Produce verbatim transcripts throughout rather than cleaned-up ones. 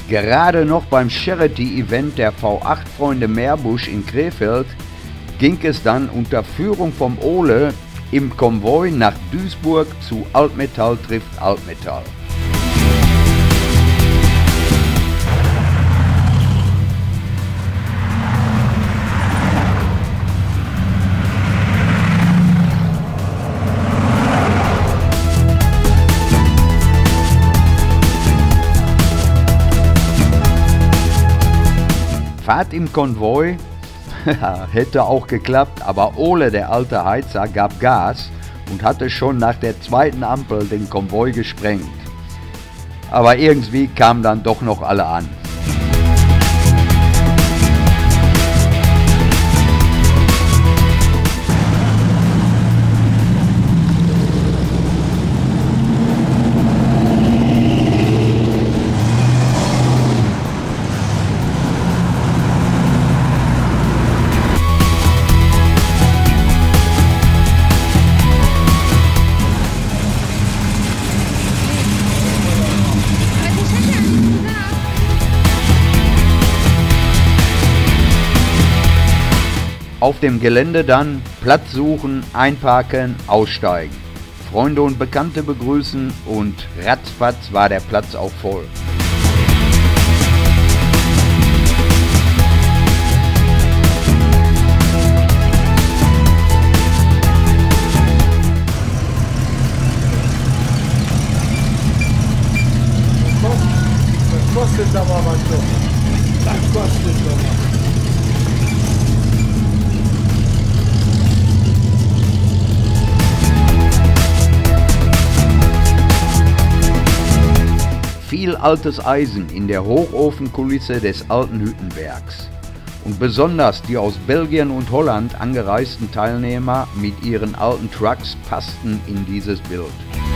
Gerade noch beim Charity-Event der V acht Freunde Meerbusch in Krefeld ging es dann unter Führung vom Ole im Konvoi nach Duisburg zu Altmetall trifft Altmetall. Fahrt im Konvoi hätte auch geklappt, aber Ole, der alte Heizer, gab Gas und hatte schon nach der zweiten Ampel den Konvoi gesprengt. Aber irgendwie kamen dann doch noch alle an. Auf dem Gelände dann Platz suchen, einparken, aussteigen, Freunde und Bekannte begrüßen und ratzfatz war der Platz auch voll. Das kostet aber was doch. Das kostet aber was. Viel altes Eisen in der Hochofenkulisse des alten Hüttenwerks. Und besonders die aus Belgien und Holland angereisten Teilnehmer mit ihren alten Trucks passten in dieses Bild.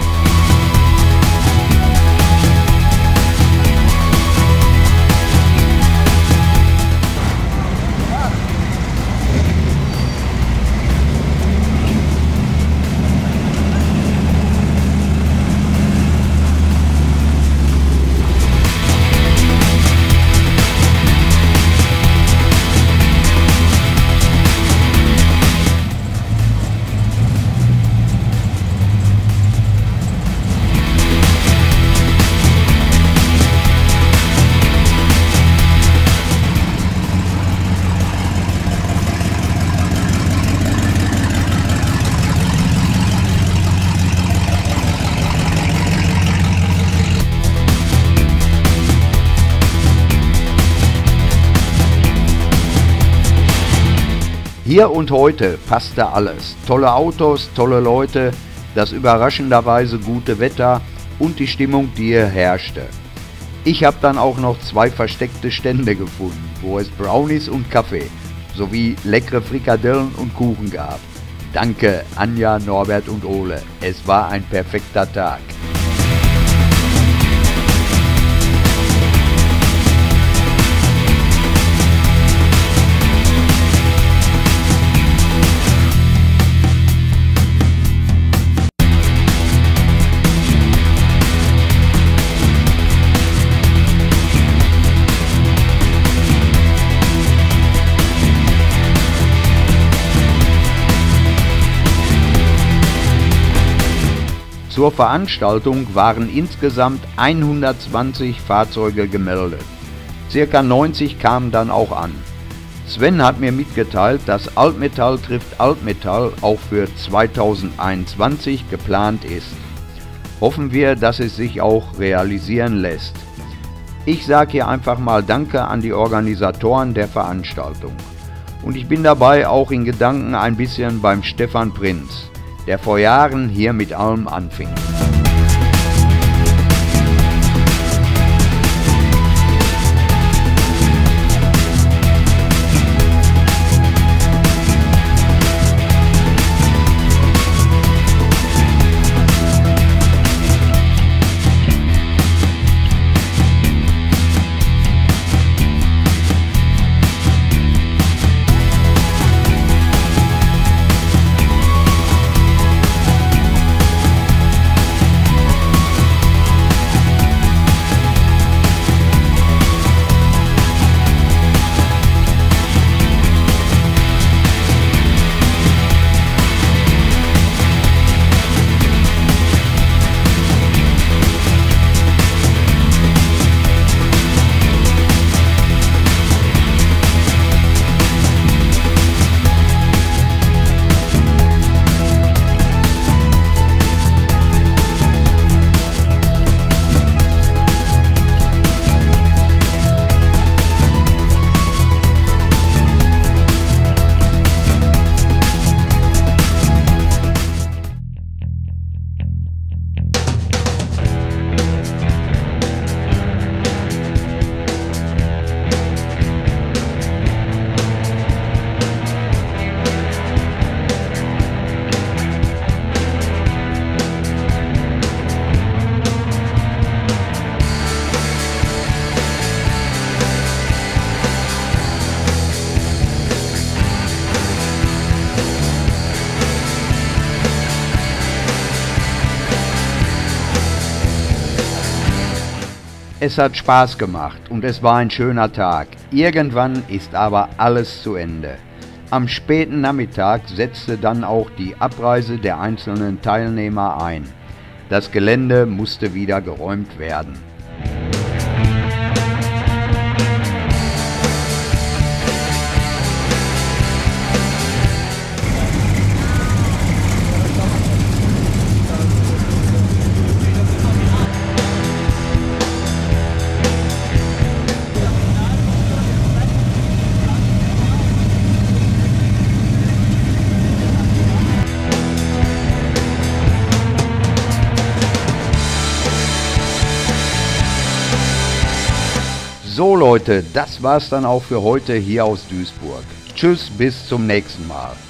Hier und heute passte alles. Tolle Autos, tolle Leute, das überraschenderweise gute Wetter und die Stimmung, die hier herrschte. Ich habe dann auch noch zwei versteckte Stände gefunden, wo es Brownies und Kaffee sowie leckere Frikadellen und Kuchen gab. Danke Anja, Norbert und Ole. Es war ein perfekter Tag. Zur Veranstaltung waren insgesamt hundertzwanzig Fahrzeuge gemeldet. Circa neunzig kamen dann auch an. Sven hat mir mitgeteilt, dass Altmetall trifft Altmetall auch für zweitausendeinundzwanzig geplant ist. Hoffen wir, dass es sich auch realisieren lässt. Ich sage hier einfach mal Danke an die Organisatoren der Veranstaltung. Und ich bin dabei auch in Gedanken ein bisschen beim Stefan Prinz, der vor Jahren hier mit allem anfing. Es hat Spaß gemacht und es war ein schöner Tag. Irgendwann ist aber alles zu Ende. Am späten Nachmittag setzte dann auch die Abreise der einzelnen Teilnehmer ein. Das Gelände musste wieder geräumt werden. So Leute, das war's dann auch für heute hier aus Duisburg. Tschüss, bis zum nächsten Mal.